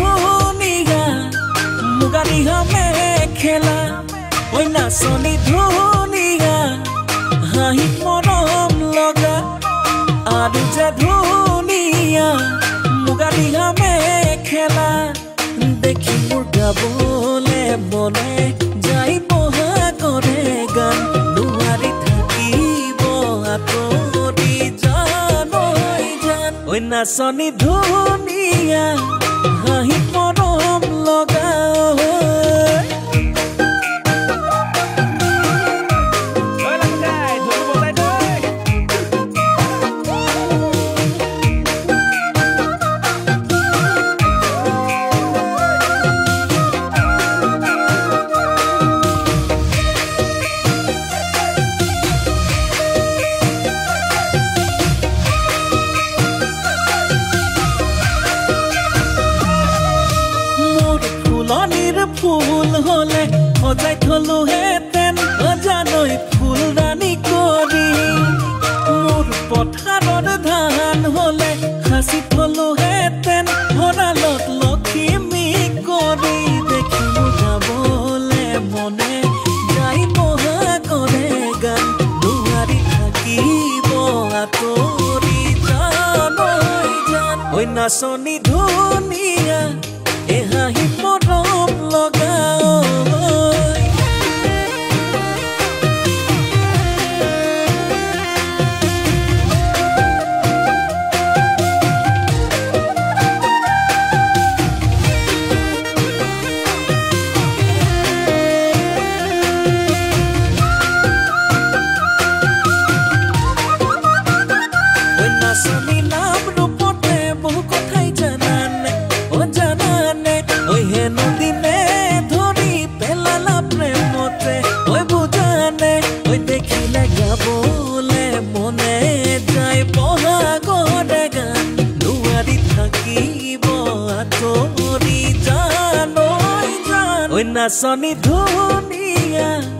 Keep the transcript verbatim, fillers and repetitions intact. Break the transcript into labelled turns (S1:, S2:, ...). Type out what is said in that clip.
S1: ধুনিয়া মুগা ৰিহা মেখেলা ঐ নাচনী ধুনিয়া হাঁহি মৰম লগা আৰু যে ধুনিয়া মুগা ৰিহা মেখেলা দেখি মোৰ গাবলে মনে যাই বহা কৰে গান নোৱাৰি থাকিব আঁতৰি জান ঐ জান ঐ নাচনী ধুনিয়া হাঁহি মৰম লগা ফুল হলে সজাই থলো হেতেন অজানৈ ফুল ৰাণী কৰি মোৰ পথাৰৰ ধান হলে সাঁচি থলো হেতেন ভঁৰালত লখিমী কৰি দেখি মোৰ গাবলে মনে যাই বহা কৰে গান নোৱাৰি থাকিব আঁতৰি জান ঐ জান ঐ নাচনী ধুনিয়া এ হাঁহি মৰম লগা নাচনী নাম ৰূপতে বহু কথাই জানানে অ জানানে ঐ হেনো দিনে ধৰি পেলালা প্ৰেমতে ঐ বুজানে ঐ দেখিলে গাবলে মনে যায় বহা কৰে গান নোৱাৰি থাকিব আঁতৰি জান ঐ জান ঐ নাচনী ধুনিয়া